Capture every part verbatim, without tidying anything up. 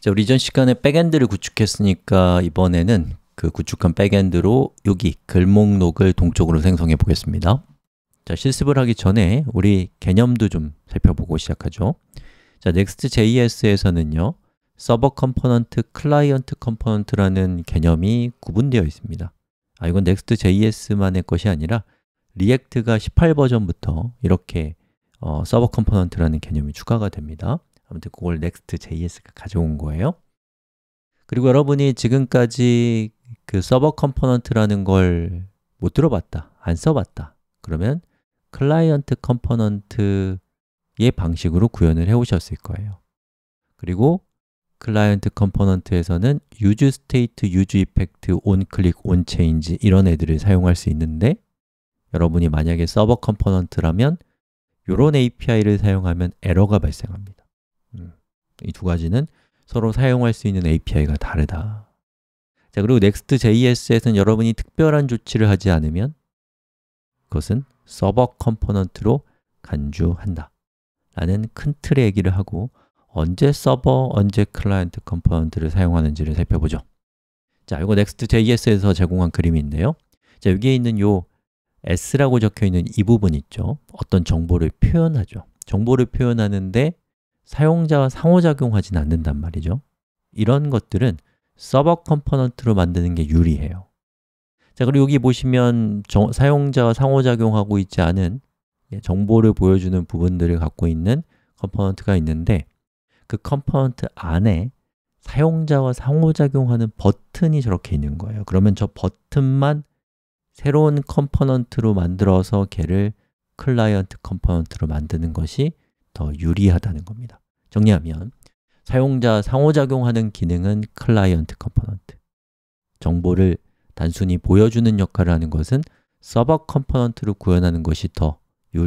자, 우리 이전 시간에 백엔드를 구축했으니까 이번에는 그 구축한 백엔드로 여기 글 목록을 동적으로 생성해 보겠습니다. 자, 실습을 하기 전에 우리 개념도 좀 살펴보고 시작하죠. 자, 넥스트.제이에스에서는요 서버 컴포넌트, 클라이언트 컴포넌트라는 개념이 구분되어 있습니다. 아, 이건 넥스트.제이에스만의 것이 아니라 리액트가 십팔 버전부터 이렇게 어, 서버 컴포넌트라는 개념이 추가가 됩니다. 아무튼 그걸 넥스트.제이에스가 가져온 거예요. 그리고 여러분이 지금까지 그 서버 컴포넌트라는 걸 못 들어봤다, 안 써봤다 그러면 클라이언트 컴포넌트의 방식으로 구현을 해 오셨을 거예요. 그리고 클라이언트 컴포넌트에서는 use state, use effect, on click, on change 이런 애들을 사용할 수 있는데 여러분이 만약에 서버 컴포넌트라면 이런 에이피아이를 사용하면 에러가 발생합니다. 음, 이 두 가지는 서로 사용할 수 있는 에이피아이가 다르다. 자, 그리고 넥스트.제이에스에서는 여러분이 특별한 조치를 하지 않으면 그것은 서버 컴포넌트로 간주한다 라는 큰 틀의 얘기를 하고 언제 서버, 언제 클라이언트 컴포넌트를 사용하는지를 살펴보죠. 자, 이거 넥스트.제이에스에서 제공한 그림인데요. 자, 여기에 있는 요 S라고 적혀 있는 이 부분 있죠. 어떤 정보를 표현하죠. 정보를 표현하는데 사용자와 상호작용하진 않는단 말이죠. 이런 것들은 서버 컴포넌트로 만드는 게 유리해요. 자, 그리고 여기 보시면 정, 사용자와 상호작용하고 있지 않은 정보를 보여주는 부분들을 갖고 있는 컴포넌트가 있는데 그 컴포넌트 안에 사용자와 상호작용하는 버튼이 저렇게 있는 거예요. 그러면 저 버튼만 새로운 컴포넌트로 만들어서 걔를 클라이언트 컴포넌트로 만드는 것이 더 유리하다는 겁니다. 정리하면 사용자 상호작용하는 기능은 클라이언트 컴포넌트, 정보를 단순히 보여주는 역할을 하는 것은 서버 컴포넌트로 구현하는 것이 더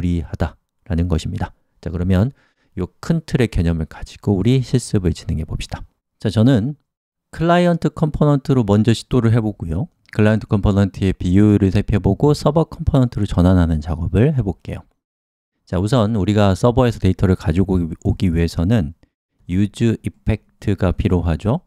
유리하다라는 것입니다. 자, 그러면 이 큰 틀의 개념을 가지고 우리 실습을 진행해 봅시다. 자, 저는 클라이언트 컴포넌트로 먼저 시도를 해보고요. 클라이언트 컴포넌트의 비율을 살펴보고 서버 컴포넌트로 전환하는 작업을 해볼게요. 자, 우선 우리가 서버에서 데이터를 가지고 오기 위해서는 use effect가 필요하죠.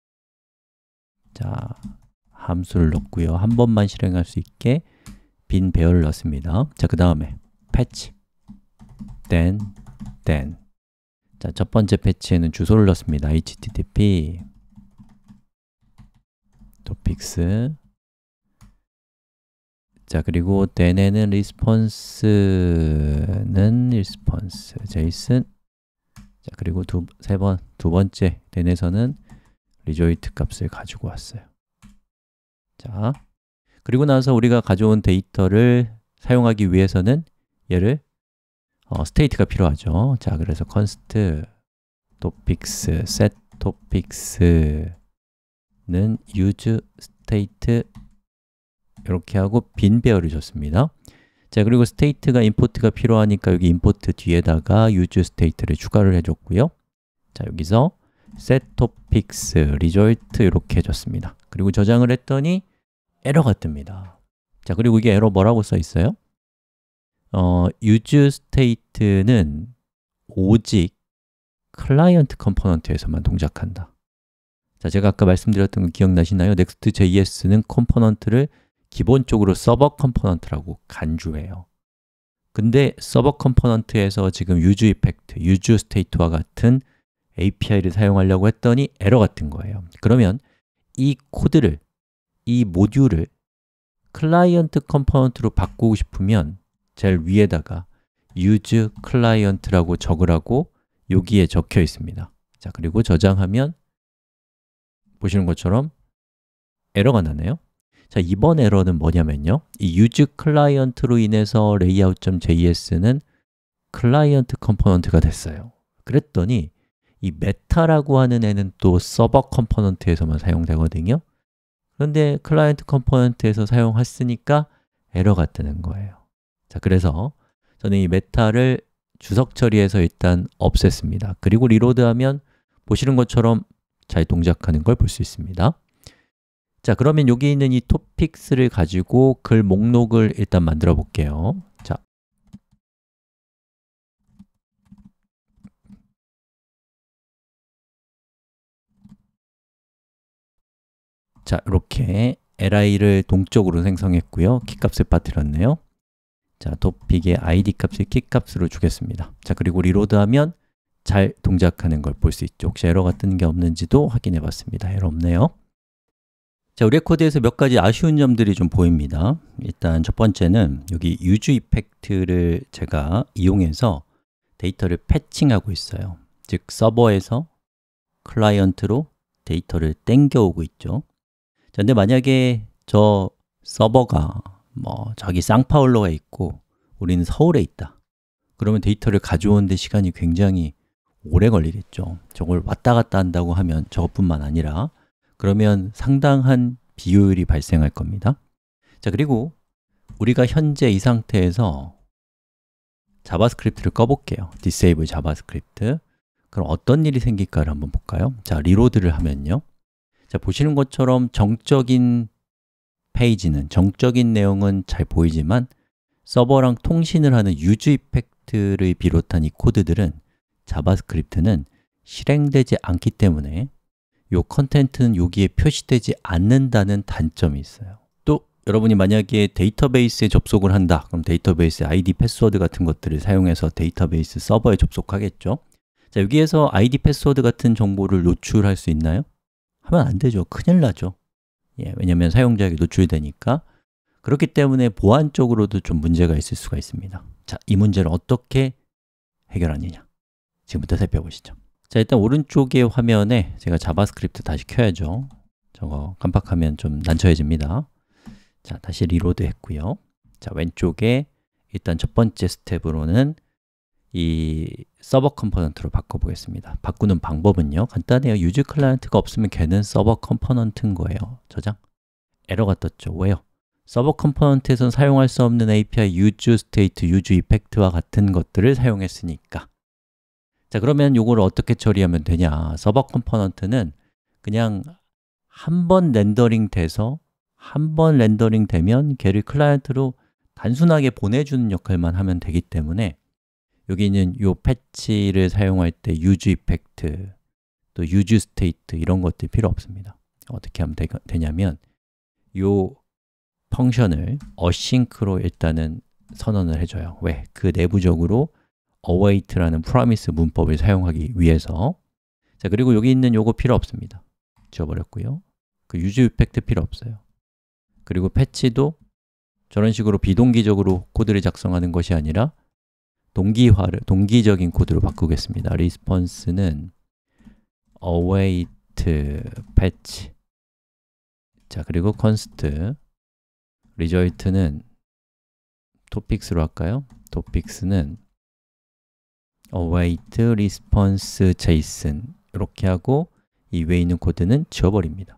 자, 함수를 넣고요. 한 번만 실행할 수 있게 빈 배열을 넣습니다. 자, 그 다음에 patch, then, then. 자, 첫 번째 패치에는 주소를 넣습니다. 에이치티티피 topics. 자, 그리고 then에는 response는 response, json. 자, 그리고 두, 세 번, 두 번째 then에서는 result 값을 가지고 왔어요. 자, 그리고 나서 우리가 가져온 데이터를 사용하기 위해서는 얘를 어, state가 필요하죠. 자, 그래서 const topics, set topics는 use state 이렇게 하고 빈 배열을 줬습니다. 자, 그리고 state가 import가 필요하니까 여기 import 뒤에다가 use state를 추가를 해줬고요. 자, 여기서 set topics result 이렇게 해줬습니다. 그리고 저장을 했더니 에러가 뜹니다. 자, 그리고 이게 에러 뭐라고 써 있어요? 어, use state는 오직 클라이언트 컴포넌트에서만 동작한다. 자, 제가 아까 말씀드렸던 거 기억나시나요? 넥스트.제이에스는 컴포넌트를 기본적으로 서버 컴포넌트라고 간주해요. 근데 서버 컴포넌트에서 지금 use effect, use state와 같은 에이피아이를 사용하려고 했더니 에러가 뜬 거예요. 그러면 이 코드를, 이 모듈을 클라이언트 컴포넌트로 바꾸고 싶으면 제일 위에다가 use client라고 적으라고 여기에 적혀 있습니다. 자, 그리고 저장하면 보시는 것처럼 에러가 나네요. 자, 이번 에러는 뭐냐면요. 이 use client로 인해서 layout.js는 클라이언트 컴포넌트가 됐어요. 그랬더니 이 메타라고 하는 애는 또 서버 컴포넌트에서만 사용되거든요. 그런데 클라이언트 컴포넌트에서 사용했으니까 에러가 뜨는 거예요. 자, 그래서 저는 이 메타를 주석 처리해서 일단 없앴습니다. 그리고 리로드하면 보시는 것처럼 잘 동작하는 걸 볼 수 있습니다. 자, 그러면 여기 있는 이 topics를 가지고 글 목록을 일단 만들어 볼게요. 자, 자, 이렇게 li를 동적으로 생성했고요. 키값을 빠뜨렸네요. 자, 토픽의 아이디 값을 키값으로 주겠습니다. 자, 그리고 리로드하면 잘 동작하는 걸 볼 수 있죠. 혹시 에러가 뜨는 게 없는지도 확인해 봤습니다. 에러 없네요. 자, 우리의 코드에서 몇 가지 아쉬운 점들이 좀 보입니다. 일단 첫 번째는 여기 유즈 이펙트를 제가 이용해서 데이터를 패칭하고 있어요. 즉, 서버에서 클라이언트로 데이터를 땡겨오고 있죠. 자, 근데 만약에 저 서버가 뭐 저기 상파울로에 있고 우리는 서울에 있다. 그러면 데이터를 가져오는데 시간이 굉장히 오래 걸리겠죠. 저걸 왔다 갔다 한다고 하면 저것뿐만 아니라 그러면 상당한 비효율이 발생할 겁니다. 자, 그리고 우리가 현재 이 상태에서 자바스크립트를 꺼볼게요. disable 자바스크립트. 그럼 어떤 일이 생길까를 한번 볼까요? 자, 리로드를 하면요. 자, 보시는 것처럼 정적인 페이지는, 정적인 내용은 잘 보이지만 서버랑 통신을 하는 유즈 이펙트를 비롯한 이 코드들은 자바스크립트는 실행되지 않기 때문에 이 컨텐츠는 여기에 표시되지 않는다는 단점이 있어요. 또 여러분이 만약에 데이터베이스에 접속을 한다. 그럼 데이터베이스 아이디, 패스워드 같은 것들을 사용해서 데이터베이스 서버에 접속하겠죠. 자, 여기에서 아이디, 패스워드 같은 정보를 노출할 수 있나요? 하면 안 되죠. 큰일 나죠. 예, 왜냐하면 사용자에게 노출되니까. 그렇기 때문에 보안적으로도 좀 문제가 있을 수가 있습니다. 자, 이 문제를 어떻게 해결하느냐? 지금부터 살펴보시죠. 자, 일단 오른쪽의 화면에 제가 자바스크립트 다시 켜야죠. 저거 깜빡하면 좀 난처해집니다. 자, 다시 리로드 했고요. 자, 왼쪽에 일단 첫 번째 스텝으로는 이 서버 컴포넌트로 바꿔보겠습니다. 바꾸는 방법은요, 간단해요. 유즈 클라이언트가 없으면 걔는 서버 컴포넌트인 거예요. 저장. 에러가 떴죠. 왜요? 서버 컴포넌트에서는 사용할 수 없는 에이피아이 유즈 스테이트, 유즈 이펙트와 같은 것들을 사용했으니까. 자, 그러면 이걸 어떻게 처리하면 되냐? 서버 컴포넌트는 그냥 한 번 렌더링 돼서 한 번 렌더링 되면 걔를 클라이언트로 단순하게 보내주는 역할만 하면 되기 때문에 여기 있는 이 패치를 사용할 때 유즈 이펙트, 또 유즈 스테이트 이런 것들 필요 없습니다. 어떻게 하면 되, 되냐면 이 펑션을 어싱크로 일단은 선언을 해줘요. 왜? 그 내부적으로 await라는 프로미스 문법을 사용하기 위해서. 자, 그리고 여기 있는 요거 필요 없습니다. 지워버렸고요. 그 유즈 이펙트 필요 없어요. 그리고 패치도 저런 식으로 비동기적으로 코드를 작성하는 것이 아니라 동기화를, 동기적인 코드로 바꾸겠습니다. response는 await patch. 자, 그리고 const result는 topics로 할까요? topics는 await response json 이렇게 하고 이 위에 있는 코드는 지워버립니다.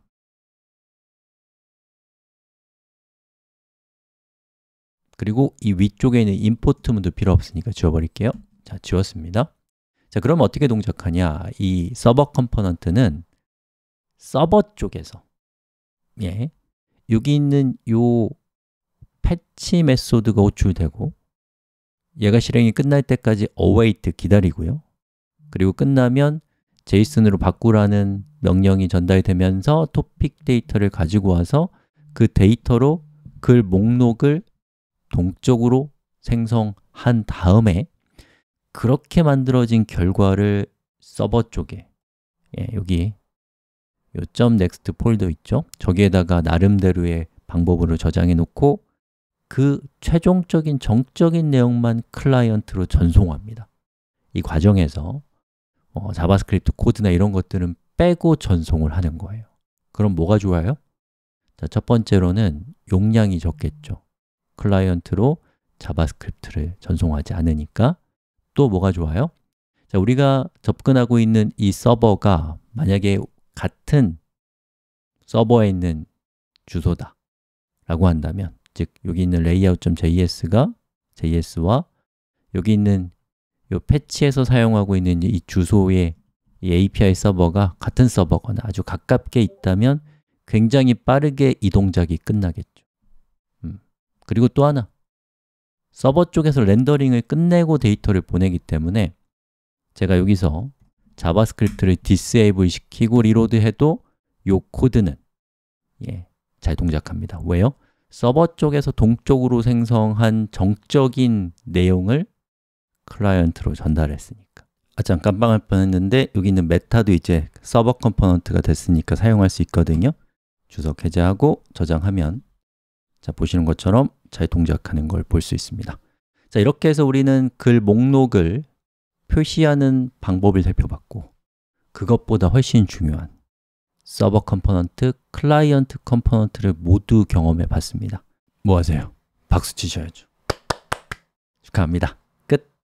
그리고 이 위쪽에 있는 import 문도 필요 없으니까 지워버릴게요. 자, 지웠습니다. 자, 그럼 어떻게 동작하냐? 이 서버 컴포넌트는 서버 쪽에서 예, 여기 있는 요 패치 메소드가 호출되고 얘가 실행이 끝날 때까지 await 기다리고요. 그리고 끝나면 제이슨으로 바꾸라는 명령이 전달되면서 토픽 데이터를 가지고 와서 그 데이터로 글 목록을 동적으로 생성한 다음에 그렇게 만들어진 결과를 서버 쪽에 예, 여기 요 .next 폴더 있죠? 저기에다가 나름대로의 방법으로 저장해 놓고 그 최종적인 정적인 내용만 클라이언트로 전송합니다. 이 과정에서 어, 자바스크립트 코드나 이런 것들은 빼고 전송을 하는 거예요. 그럼 뭐가 좋아요? 자, 첫 번째로는 용량이 적겠죠. 클라이언트로 자바스크립트를 전송하지 않으니까. 또 뭐가 좋아요? 자, 우리가 접근하고 있는 이 서버가 만약에 같은 서버에 있는 주소다 라고 한다면, 즉 여기 있는 layout.js가 제이에스와 여기 있는 이 패치에서 사용하고 있는 이 주소의 이 에이피아이 서버가 같은 서버거나 아주 가깝게 있다면 굉장히 빠르게 이 동작이 끝나겠죠. 음. 그리고 또 하나, 서버 쪽에서 렌더링을 끝내고 데이터를 보내기 때문에 제가 여기서 자바스크립트를 disable 시키고 리로드 해도 이 코드는 예, 잘 동작합니다. 왜요? 서버 쪽에서 동적으로 생성한 정적인 내용을 클라이언트로 전달했으니까. 아, 잠깐 깜빡할 뻔했는데 여기 있는 메타도 이제 서버 컴포넌트가 됐으니까 사용할 수 있거든요. 주석 해제하고 저장하면 자, 보시는 것처럼 잘 동작하는 걸 볼 수 있습니다. 자, 이렇게 해서 우리는 글 목록을 표시하는 방법을 살펴봤고, 그것보다 훨씬 중요한 서버 컴포넌트, 클라이언트 컴포넌트를 모두 경험해 봤습니다. 뭐 하세요? 박수 치셔야죠. 축하합니다.